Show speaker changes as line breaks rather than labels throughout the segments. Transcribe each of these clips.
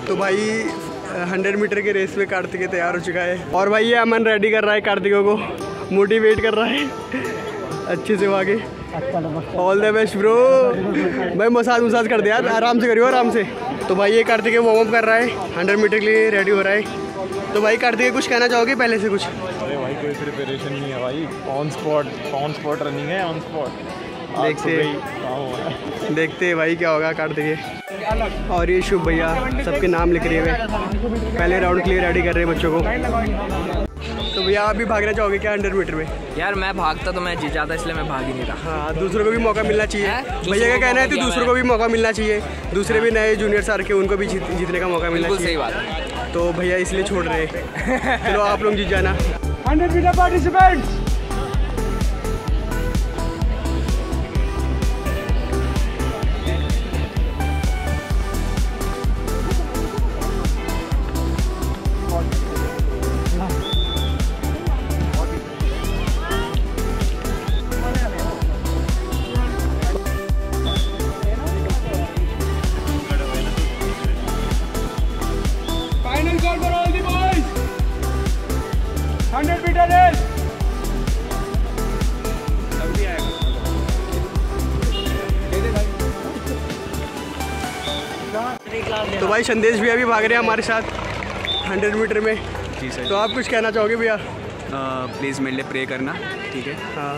तो भाई 100 मीटर के रेस में कार्तिकेय तैयार हो चुका है और भाई ये अमन रेडी कर रहा है कार्तिकेय को, मोटिवेट कर रहा है अच्छे से आगे। All the best bro. भाई मसाज कर दे यार, आराम से करियो आराम से। तो भाई ये कार्तिकेय वार्म अप कर रहा है, 100 मीटर के लिए रेडी हो रहा है। तो भाई कार्तिकेय कुछ कहना चाहोगे पहले से कुछ?
अरे भाई कोई प्रिपरेशन नहीं है भाई, ऑन स्पॉट रनिंग है, ऑन स्पॉट। देखते भाई क्या होगा कार्तिकेय। और ये शुभ भैया सबके नाम लिख रहे हुए, पहले राउंड के लिए रेडी कर रहे हैं बच्चों को। तो भैया आप भी भागना चाहोगे क्या 100 मीटर में?
यार मैं भागता तो मैं जीत जाता, इसलिए मैं भाग ही नहीं रहा।
हाँ, दूसरों को भी मौका मिलना चाहिए। भैया का कहना है तो दूसरों को भी मौका मिलना चाहिए, दूसरे भी नए जूनियर्स आ के उनको भी जीतने का मौका मिलना चाहिए।
सही बात है।
तो भैया इसलिए छोड़ रहे हैं। चलो आप लोग जीत जाना।
100 metre participants. Final call for all the boys. 100 meter race.
तो भाई संदेश भैया भी भाग रहे हैं हमारे साथ 100 मीटर में।
जी सर।
तो आप कुछ कहना चाहोगे भैया?
प्लीज़ मेरे लिए प्रे करना, ठीक है?
हाँ।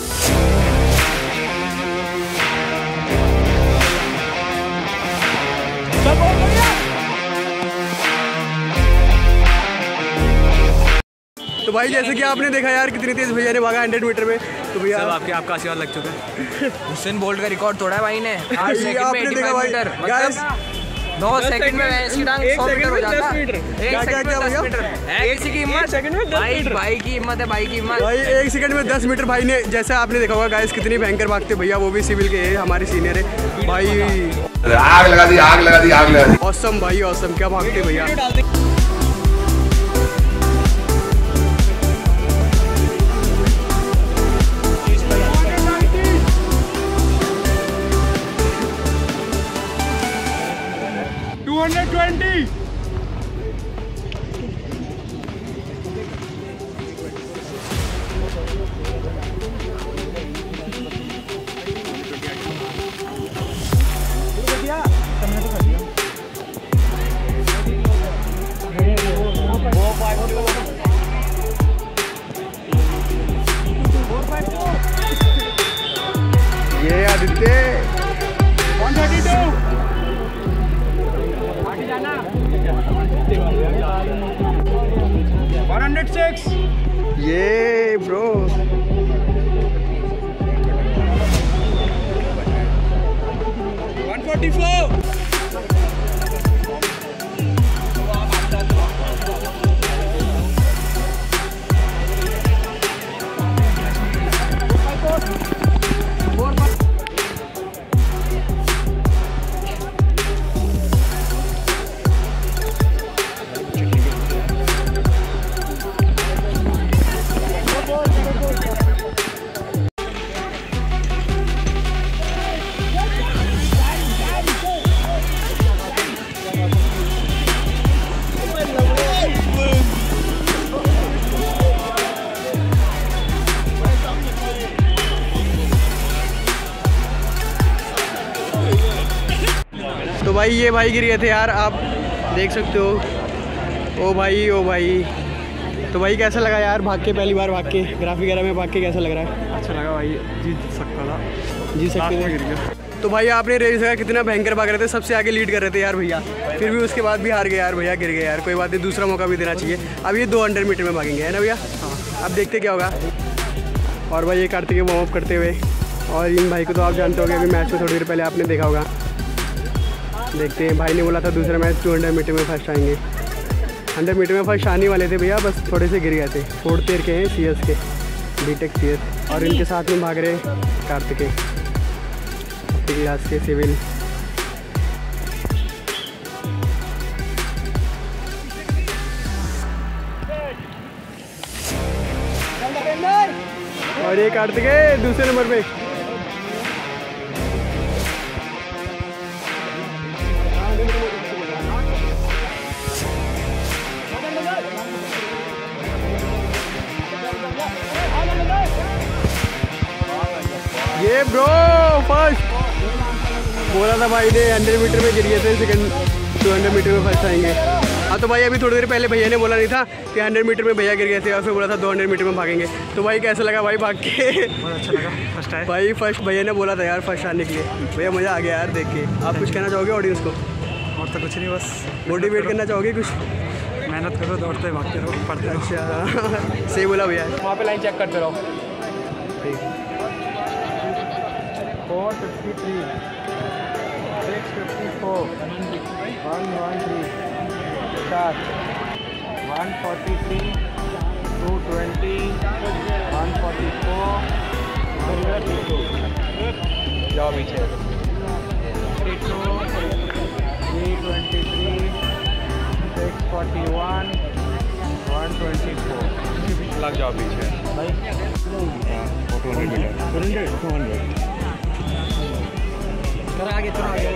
तो भाई जैसे कि आपने देखा यार कितनी तेज भैया ने भागा 100 मीटर में। तो भैया
आपका आशीर्वाद लग चुका है।
हुसैन बोल्ट का रिकॉर्ड तोड़ा है भाई ने। 8 सेकंड में
आपने देखा भाई गाइस,
9 सेकंड में ऐसी टांग 100 मीटर हो जाता है। 1 सेकंड में 10 मीटर है किसी की हिम्मत। भाई की हिम्मत है, भाई की हिम्मत।
भाई 1 सेकंड में 10 मीटर भाई ने, जैसे आपने देखा होगा गाइस कितनी भयंकर भागते भैया, वो भी सिविल के है, हमारे सीनियर है भाई।
आग लगा दी।
ऑसम भाई ऑसम, क्या भागते भैया। ये आदित्य
132। 106।
ये ब्रो
144।
तो भाई ये भाई गिर गए थे यार, आप देख सकते हो। ओ भाई ओ भाई। तो भाई कैसा लगा यार भाग के, पहली बार भाग के ग्राफ वगैरह में भाग के कैसा लग रहा है?
अच्छा लगा भाई, जीत सकता था,
जी सकते थे। तो भाई आपने रेस का कितना भयंकर भाग रहे थे, सबसे आगे लीड कर रहे थे यार भैया, फिर भी उसके बाद भी हार गए यार भैया, गिर गए यार। कोई बात नहीं, दूसरा मौका भी देना चाहिए। अब ये 200 मीटर में भागेंगे, है ना भैया? हाँ। अब देखते क्या होगा। और भाई ये कार्तिकेय वार्म अप करते हुए, और इन भाई को तो आप जानते होंगे, अभी मैच में थोड़ी देर पहले आपने देखा होगा। देखते हैं, भाई ने बोला था दूसरा मैच 200 मीटर में फर्स्ट आएंगे। 100 मीटर में फर्स्ट आने वाले थे भैया, बस थोड़े से गिर गए थे। 4th ईयर के हैं CS के, BTech CS। और इनके साथ में भाग रहे कार्तिकेय क्लास के सिविल। और ये कार्तिकेय दूसरे नंबर पे।
ये ब्रो फर्स्ट बोला था भाई ने 100 मीटर में गिर गए थे, सेकंड 200 मीटर में फर्स्ट आएंगे। हाँ तो भाई अभी थोड़ी देर पहले भैया ने बोला नहीं था कि 100 मीटर में भैया गिर गए थे और फिर बोला था 200 मीटर में भागेंगे। तो भाई कैसा लगा भाई भाग के?
बहुत अच्छा लगा, फर्स्ट आए
भाई फर्स्ट भैया ने बोला था यार फर्स्ट आने के लिए, भैया मज़ा आ गया यार देख के। आप कुछ कहना चाहोगे ऑडियंस को?
और तो कुछ नहीं, बस
मोटिवेट करना चाहोगे कुछ?
मेहनत करो, दौड़ते भागते रहो, पढ़ते रहो।
अच्छा सही बोला भैया।
वहाँ पे लाइन चेक करते रहो। 453 654 113 start 143 220 144 132 जाओ पीछे 323 641 124 लग जाओ पीछे भाई 200 मीटर 200 आगे थोड़ा आगे।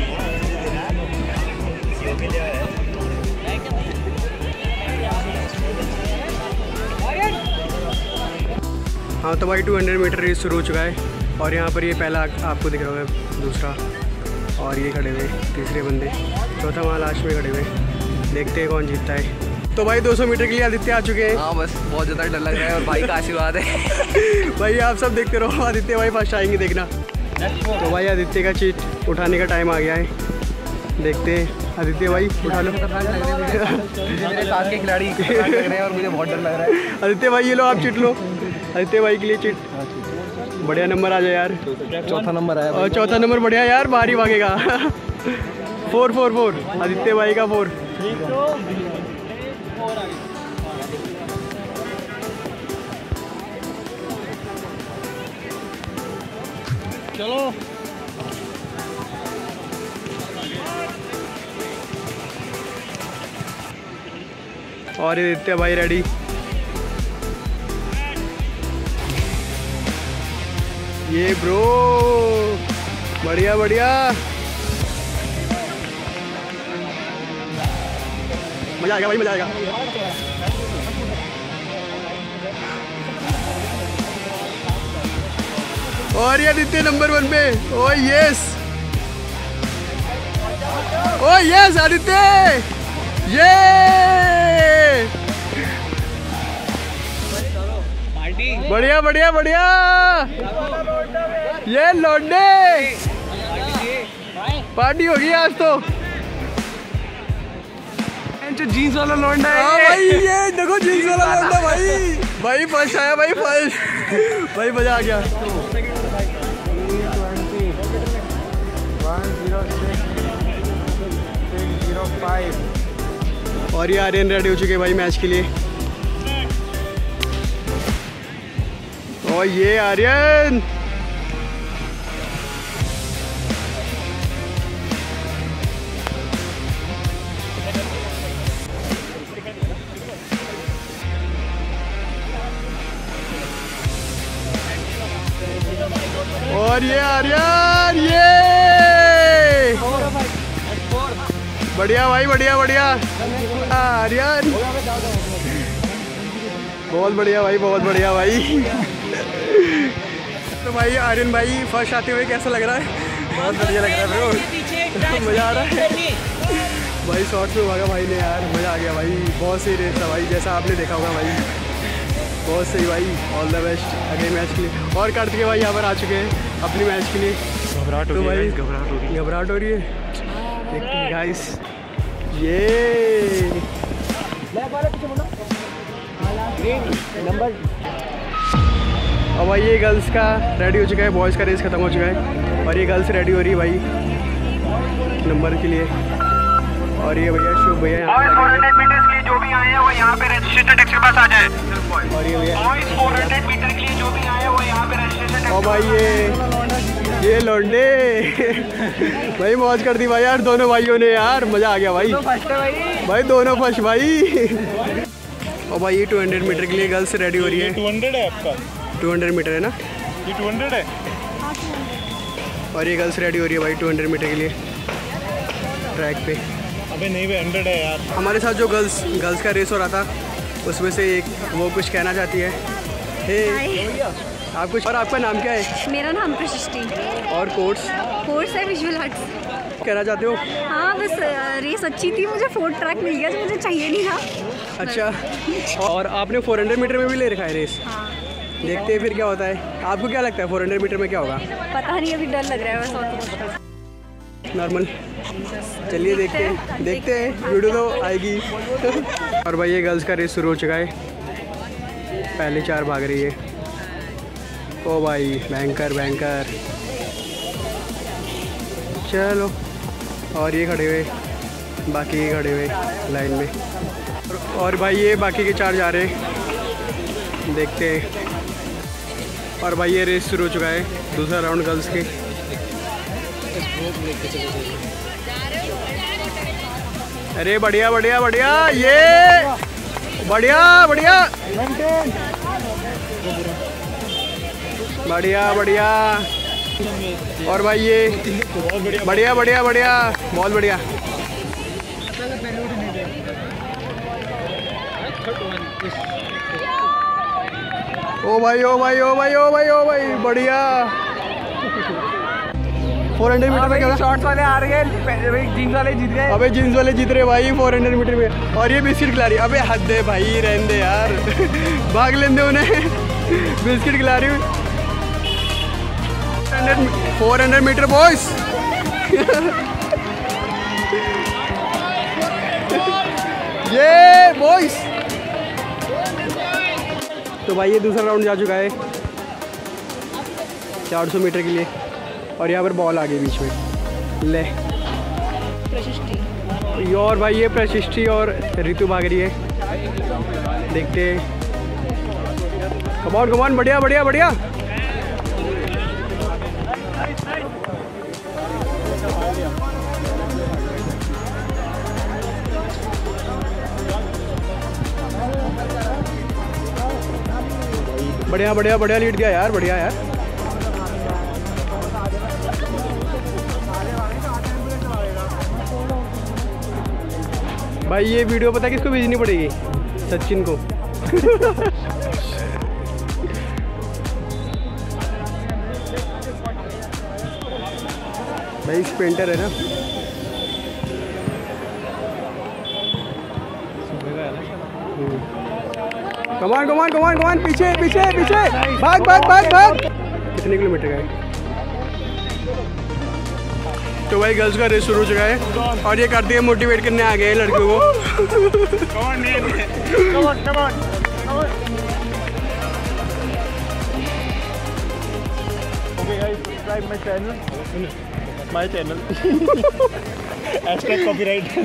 हाँ तो भाई 200 मीटर रेस शुरू हो चुका है और यहाँ पर ये पहला आपको दिख रहा होगा, दूसरा और ये खड़े हुए तीसरे बंदे, चौथा वहाँ लास्ट में खड़े हुए। देखते हैं कौन जीतता है। तो भाई 200 मीटर के लिए आदित्य आ चुके हैं।
हाँ बस बहुत ज़्यादा डर लग रहा है और भाई का आशीर्वाद है।
भाई आप सब देखते रहो, आदित्य भाई फर्स्ट आएंगे देखना। तो भाई आदित्य का चीट उठाने का टाइम आ गया है, देखते हैं आदित्य भाई उठा लो।
मेरे साथ के खिलाड़ी लग रहे हैं और मुझे बहुत डर लग रहा है।
आदित्य भाई ये लो आप चिट लो, आदित्य भाई के लिए चिट। बढ़िया नंबर आ जाए यार,
चौथा नंबर आया
और चौथा नंबर बढ़िया यार, भारी भागेगा। 444 आदित्य भाई का 4।
चलो
और ये आदित्य भाई रेडी। ये ब्रो बढ़िया बढ़िया, मजा आएगा भाई, मजा आएगा। और ये आदित्य नंबर 1 पे। Oh yes, oh yes Aditya, ये बढ़िया बढ़िया बढ़िया, ये लौंडे पार्टी होगी आज तो।
जीन्स वाला लौंडा है
भाई, ये देखो जीन्स वाला लौंडा भाई। भाई फर्स्ट आया भाई, फर्स्ट। भाई मजा आ गया।
106
और ये आर्यन रेडी हो चुके भाई मैच के लिए। और ये आर्यन और ये आर्यन, ये बढ़िया भाई, बढ़िया बढ़िया आर्यन, बहुत बढ़िया भाई, बहुत बढ़िया भाई। तो भाई आर्यन भाई फर्स्ट आते हुए कैसा लग रहा है? बहुत बढ़िया लग रहा है ब्रो, मज़ा आ रहा है भाई। शॉर्ट में भागा भाई ने यार, मज़ा आ गया भाई। बहुत सही रेस था भाई, जैसा आपने देखा होगा भाई, बहुत सही भाई। ऑल द बेस्ट अगले मैच के लिए। और कार्तिक भाई यहाँ पर आ चुके हैं अपनी मैच के लिए।
घबराहट हो रही है, घबराहट हो रही है,
घबराहट हो रही है। देखते हैं गाइस, ये नंबर। और भाई ये गर्ल्स का रेडी हो चुका है, बॉयज़ का रेस खत्म हो चुका है और ये गर्ल्स रेडी हो रही है भाई नंबर के लिए। और ये भैया शुभ भैया
400 मीटर के लिए जो भी आए हैं वो यहाँ पे रजिस्ट्रेशन डेस्क के पास आ जाए।
और ये भैया
400 मीटर के लिए जो भी आए हैं वो यहाँ पे रजिस्ट्रेशन।
और भाई ये लौंडे भाई मौज कर दी भाई यार, दोनों भाइयों ने यार, मज़ा आ गया भाई। भाई दोनों फर्स्ट भाई। और भाई ये 200 मीटर के लिए गर्ल्स रेडी हो रही है।
200 है आपका,
200 मीटर है ना?
ये 200 है।
और ये गर्ल्स रेडी हो रही है भाई 200 मीटर के लिए ट्रैक पे।
अबे नहीं भाई 100 है यार।
हमारे साथ जो गर्ल्स का रेस हो रहा था उसमें से एक वो कुछ कहना चाहती है। हे
आप कुछ और आपका नाम क्या है?
मेरा नाम प्रशिष्टि।
और कोर्स?
कोर्स है विजुअल आर्ट्स।
कहना चाहते हो?
हाँ बस रेस अच्छी थी, मुझे 4th ट्रैक मिल गया जो मुझे चाहिए नहीं था।
अच्छा, और आपने 400 मीटर में भी ले रखा है रेस?
हाँ।
देखते हैं फिर क्या होता है। आपको क्या लगता है 400 मीटर में क्या होगा?
पता नहीं, अभी डर लग रहा है बस और कुछ।
नॉर्मल। चलिए देखते हैं वीडियो तो आएगी। और भाई ये गर्ल्स का रेस शुरू हो चुका है, पहले 4 भाग रही है। ओ भाई बैंकर चलो। और ये खड़े हुए, बाकी ये खड़े हुए लाइन में। और भाई ये बाकी के 4 जा रहे हैं, देखते हैं। और भाई ये रेस शुरू हो चुका है, दूसरा राउंड गर्ल्स के। अरे बढ़िया ये बढ़िया। और भाई ये बढ़िया बहुत बढ़िया। ओ भाई बढ़िया। 400 मीटर में क्या?
शॉर्ट्स वाले आ रहे हैं, जीन्स वाले जीत गए।
अबे जीन्स वाले जीत रहे भाई 400 मीटर में। और ये बिस्किट खिला रही। अबे हद है भाई, रहने दे यार। भाग लेने दे उन्हें। बिस्किट खिला रही हूँ। 400 मीटर बॉयस। ये बॉयस। तो भाई ये दूसरा राउंड जा चुका है 400 मीटर के लिए। और यहाँ पर बॉल आ गई बीच में। ले और भाई ये प्रशिष्टि और ऋतु भाग रही है, देखते हैं। कमान बढ़िया। बढ़िया लीड दिया यार, बढ़िया यार। भाई ये वीडियो पता है किसको भेजनी पड़ेगी? सचिन को। भाई स्प्रिंटर है ना। कमान पीछे भाग। कितने किलोमीटर का है? तो भाई गर्ल्स का रेस शुरू हो चुका है और ये करती है मोटिवेट करने आ गए लड़कियों को।
My channel copyright.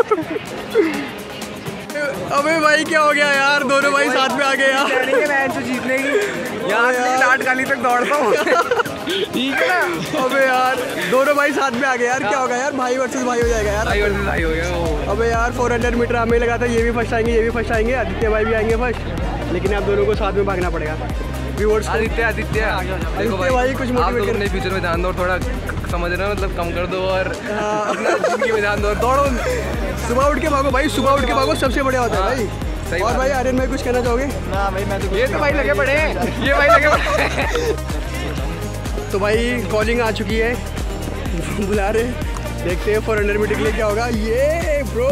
अबे भाई क्या हो गया यार, दोनों भाई साथ में आ गए यार।
तो जीतने की यार लाटकाली तक दौड़ता हूँ। ठीक है ना।
अबे यार दोनों भाई साथ में आ गए यार, क्या होगा यार? भाई वर्सेस भाई हो जाएगा यार।
भाई हो गया।
अबे यार 400 मीटर हमें लगा था ये भी फर्स्ट आएंगे, आदित्य भाई भी आएंगे फर्स्ट, लेकिन आप दोनों को साथ में भागना पड़ेगा। व्यूअर्स
आदित्य
देखो भाई कुछ मोटिवेट करने
फ्यूचर में ध्यान दो, थोड़ा समझ रहे हो, मतलब कम कर दो और जिंदगी में ध्यान दो, दौड़ो।
सुबह उठ के भागो भाई, सबसे बढ़िया होता है भाई। और भाई आर्यन भाई कुछ कहना चाहोगे?
ना भाई मैं तो ये तो भाई लगे पड़े।
तो भाई कॉलिंग आ चुकी है, बुला रहे, देखते हैं 400 मीटर के लिए क्या होगा। ये ब्रो।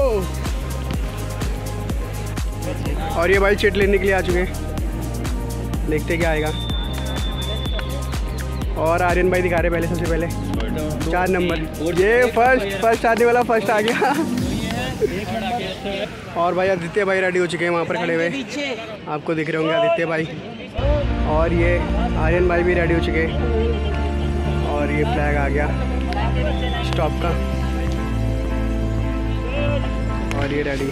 और ये भाई चिट लेने के लिए आ चुके हैं, देखते क्या आएगा। और आर्यन भाई दिखा रहे पहले, सबसे पहले 4 नंबर। ये फर्स्ट आने वाला फर्स्ट आ गया। और भाई आदित्य भाई रेडी हो चुके हैं, वहाँ पर खड़े हुए आपको दिख रहे होंगे आदित्य भाई। और ये आर्यन भाई भी रेडी हो चुके हैं। और ये फ्लैग आ गया स्टॉप का। और ये रेडी,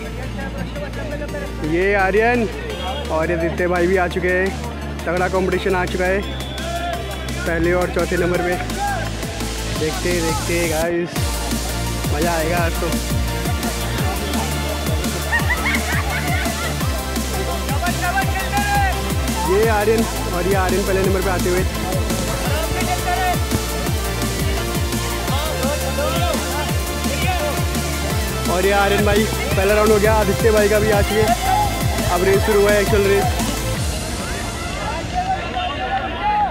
ये आर्यन और ये आदित्य भाई भी आ चुके हैं। तगड़ा कंपटीशन आ चुका है, पहले और चौथे नंबर पे। देखते गाइस, मज़ा आएगा आज तो। ये आर्यन और ये आर्यन पहले नंबर पे आते हुए। और ये आर्यन भाई पहला राउंड हो गया, आदित्य भाई का भी आ चुके हैं। अब रेस शुरू हुआ है, एक्चुअल रेस।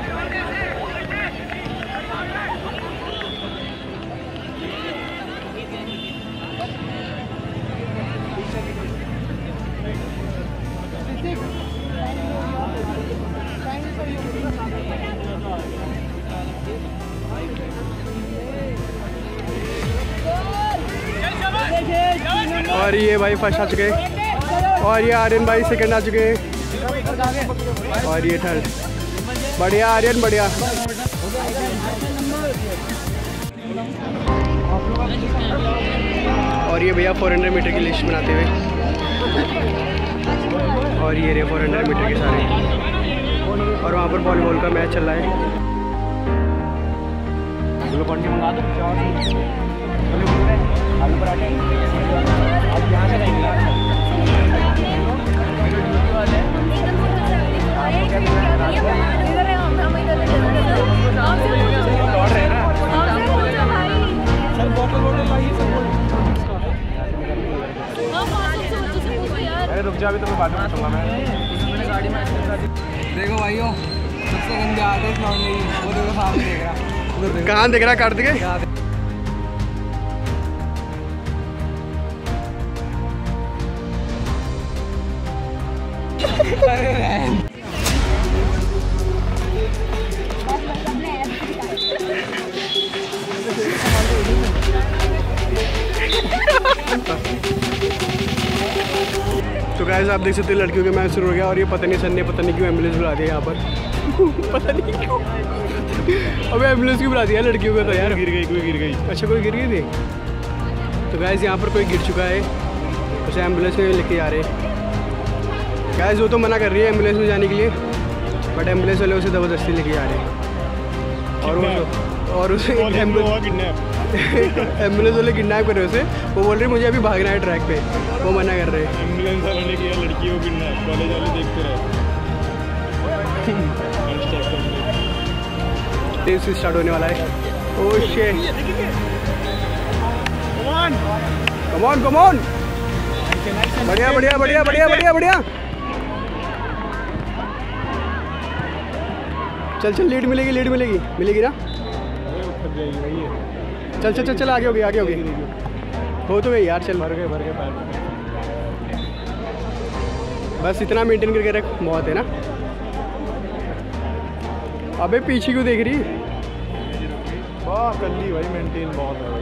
और ये भाई फर्स्ट आ चुके हैं और ये आर्यन भाई सेकंड आ चुके हैं और ये थर्ड। बढ़िया आर्यन बढ़िया। और ये भैया 400 मीटर की लिस्ट बनाते हुए और ये रे 400 मीटर के सारे और वहाँ पर वॉलीबॉल का मैच चल रहा है।
रुक जा, अभी तो मैं बाद में बताऊंगा। मैं
देखो भाइयों, सबसे गंदे आते हैं वो देखो सामने देख रहा।
कहाँ देख रहा कार्तिक? तो गाइस आप देख सकते हैं लड़कियों के मैच शुरू हो गया और ये पता नहीं सर ने पता नहीं क्यों एम्बुलेंस बुला दिया यहाँ पर पता नहीं क्यों। अबे एम्बुलेंस क्यों बुला दिया लड़कियों को? तो यार
गिर गई, कोई गिर गई।
अच्छा कोई गिर गई थी। तो गाइस यहाँ पर कोई गिर चुका है, उसे एम्बुलेंस में लेके जा रहे हैं। गाइस वो तो मना कर रही है एम्बुलेंस में जाने के लिए, बट एम्बुलेंस वाले उसे ज़बरदस्ती लेके जा रहे हैं। और उसे एम्बुलेंस वाले किडनैप कर रहे उसे। वो बोल रहे मुझे अभी भागना है ट्रैक पे, वो मना कर रहे हैं।
एम्बुलेंस वाले ने किया लड़कियों को किडनैप, कॉलेज वाले देखते रहे।
रेस स्टार्ट होने वाला है। Oh shit, come on come on. बढ़िया बढ़िया बढ़िया बढ़िया बढ़िया बढ़िया। चल चल, लीड मिलेगी मिलेगी ना। चल चल चल चल, आगे हो गई हो तो गई यार। चल भर गए पैर। बस इतना मेंटेन करके रख, बहुत है ना। अबे पीछे क्यों देख रही?
कर ली भाई, मेंटेन बहुत है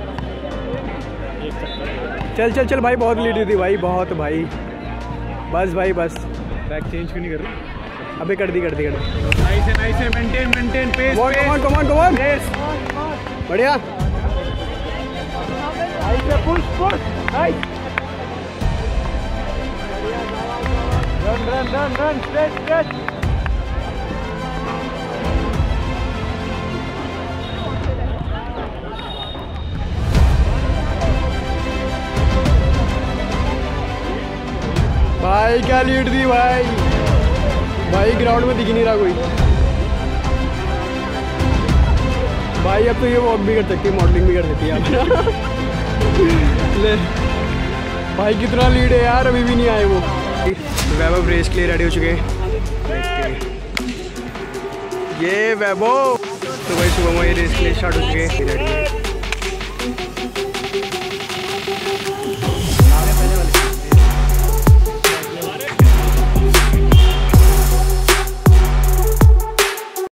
भाई।
चल चल चल भाई, बहुत लीड थी भाई, बहुत भाई। बस भाई बस।
ट्रैक चेंज क्यों नहीं कर रही?
अबे कर दी।
नाइस है, मेंटेन पेस।
कम ऑन बढ़िया।
Push nice. Run stretch.
भाई क्या लीड दी भाई ग्राउंड में दिख नहीं रहा कोई भाई। अब तो ये वॉक भी कर सकती है, मॉडलिंग भी कर सकती है ले भाई, कितना लीड है यार, अभी भी नहीं आए वो। वैभव रेस के लिए रेडी हो चुके हैं। ये वैभव तो भाई सुबह में रेस के लिए स्टार्ट हो चुके हैं, रेडी है।